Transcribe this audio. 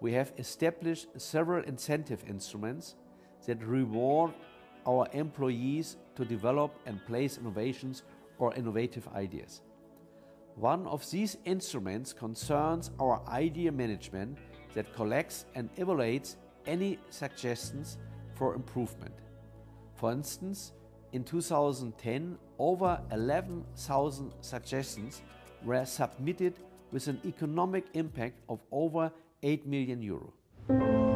we have established several incentive instruments that reward our employees to develop and place innovations or innovative ideas. One of these instruments concerns our idea management that collects and evaluates any suggestions for improvement. For instance, in 2010, over 11,000 suggestions were submitted with an economic impact of over €8 million.